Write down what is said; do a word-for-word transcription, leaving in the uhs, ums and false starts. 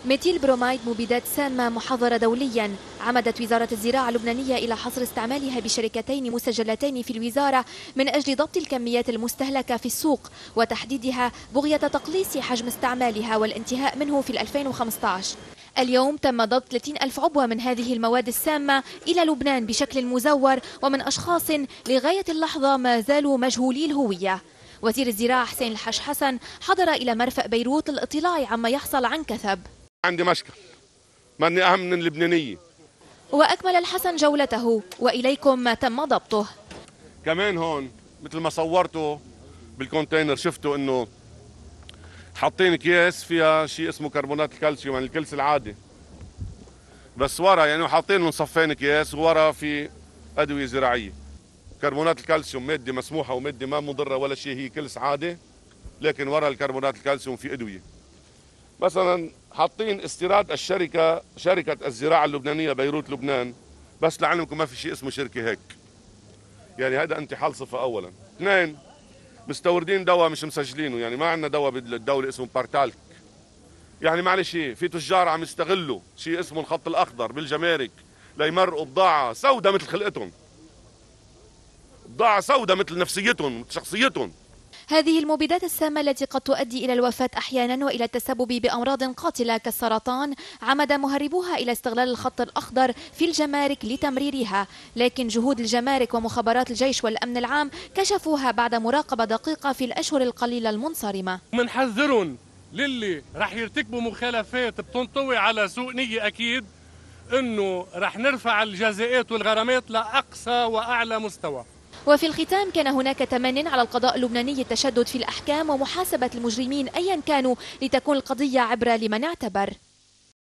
ميثيل بروميد مبيدات سامة محظرة دوليا. عمدت وزارة الزراعة اللبنانية إلى حصر استعمالها بشركتين مسجلتين في الوزارة من أجل ضبط الكميات المستهلكة في السوق وتحديدها بغية تقليص حجم استعمالها والانتهاء منه في ألفين وخمسة عشر. اليوم تم ضبط ثلاثين ألف عبوة من هذه المواد السامة إلى لبنان بشكل مزور ومن أشخاص لغاية اللحظة ما زالوا مجهولي الهوية. وزير الزراعة حسين الحاج حسن حضر إلى مرفأ بيروت للاطلاع عما يحصل عن كثب. عندي مشكل ماني أهم من اللبنانية. وأكمل الحسن جولته وإليكم ما تم ضبطه. كمان هون مثل ما صورته بالكونتينر شفتوا إنه حاطين أكياس فيها شيء اسمه كربونات الكالسيوم، يعني الكلس العادي، بس ورا يعني حاطين مصفين أكياس وورا في أدوية زراعية. كربونات الكالسيوم مادة مسموحة ومادة ما مضرة ولا شيء، هي كلس عادي، لكن ورا الكربونات الكالسيوم في أدوية. مثلا حاطين استيراد الشركة شركة الزراعة اللبنانية بيروت لبنان، بس لعلمكم ما في شيء اسمه شركة هيك، يعني هذا انتحال صفة أولا. اثنين، مستوردين دواء مش مسجلينه، يعني ما عندنا دواء بالدولة اسمه بارتالك، يعني معلش في تجار عم يستغلوا شيء اسمه الخط الأخضر بالجمارك ليمرقوا بضاعة سوداء مثل خلقتهم، بضاعة سوداء مثل نفسيتهم مثل شخصيتهم. هذه المبيدات السامة التي قد تؤدي إلى الوفاة أحيانا وإلى التسبب بأمراض قاتلة كالسرطان، عمد مهربوها إلى استغلال الخط الأخضر في الجمارك لتمريرها، لكن جهود الجمارك ومخابرات الجيش والأمن العام كشفوها بعد مراقبة دقيقة في الأشهر القليلة المنصرمة. منحذرهم للي رح يرتكبوا مخالفات بتنطوي على سوء نية، أكيد إنه رح نرفع الجزاءات والغرامات لأقصى وأعلى مستوى. وفي الختام كان هناك تمن على القضاء اللبناني التشدد في الأحكام ومحاسبة المجرمين أيا كانوا لتكون القضية عبرة لمن اعتبر.